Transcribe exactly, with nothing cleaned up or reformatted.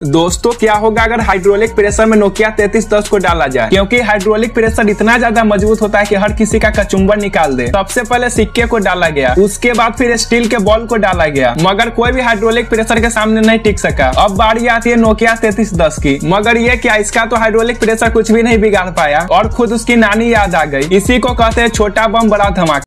दोस्तों क्या होगा अगर हाइड्रोलिक प्रेशर में नोकिया तैतीस दस को डाला जाए, क्योंकि हाइड्रोलिक प्रेशर इतना ज्यादा मजबूत होता है कि हर किसी का कचुम्बर निकाल दे। सबसे पहले सिक्के को डाला गया, उसके बाद फिर स्टील के बॉल को डाला गया, मगर कोई भी हाइड्रोलिक प्रेशर के सामने नहीं टिक सका। अब बारी आती है नोकिया तैतीस दस की, मगर ये क्या, इसका तो हाइड्रोलिक प्रेशर कुछ भी नहीं बिगाड़ पाया और खुद उसकी नानी याद आ गई। इसी को कहते हैं छोटा बम बड़ा धमाका।